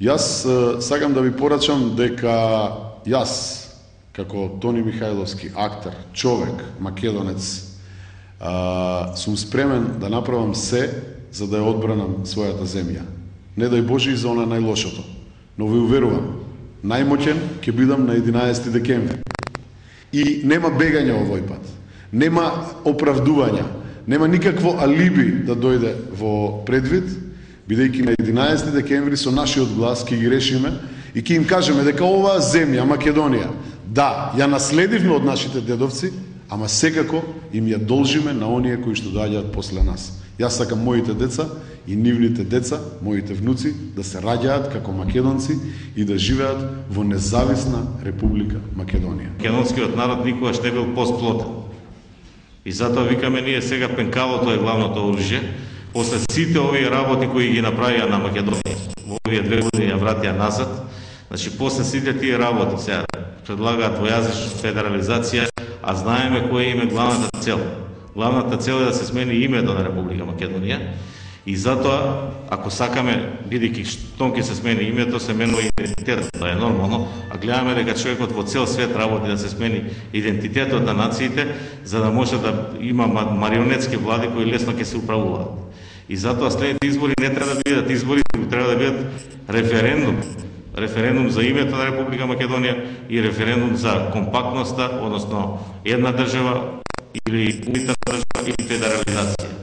Јас сакам да ви порачам дека јас, како Тони Михајловски, актер, човек, македонец, сум спремен да направам се за да ја одбранам својата земја. Не дај Боже и за она најлошото, но ви уверувам, најмоќен ќе бидам на 11 декември. И нема бегање овој пат, нема оправдувања, нема никакво алиби да дојде во предвид, бидејќи на 11 декември со нашиот глас ќе ги решиме и ќе им кажеме дека оваа земја, Македонија, да, ја наследивме од нашите дедовци, ама секако им ја должиме на оние кои што доаѓаат после нас. Јас сакам моите деца и нивните деца, моите внуци, да се раѓаат како македонци и да живеат во независна Република Македонија. Македонскиот народ никогаш не бил постплотен. И затоа викаме ние сега пенкалото е главното оружје. После сите овие работи кои ги направија на Македонија, во овие 2 години ја вратија назад, значи после сите тие работи сега предлагаат двојазичност, федерализација, а знаеме која им е главната цел. Главната цел е да се смени името на Република Македонија и затоа, ако сакаме, бидејќи штом ќе се смени името, се менува идентитетот, тоа е нормално, а гледаме дека човекот во цел свет работи да се смени идентитетот на нациите, за да може да има марионетски влади кои лесно ќе се управуваат. И затоа следните избори не треба да бидат избори, треба да бидат референдум. Референдум за името на Република Македонија и референдум за компактноста, односно една држава или унитарна држава или федерализација.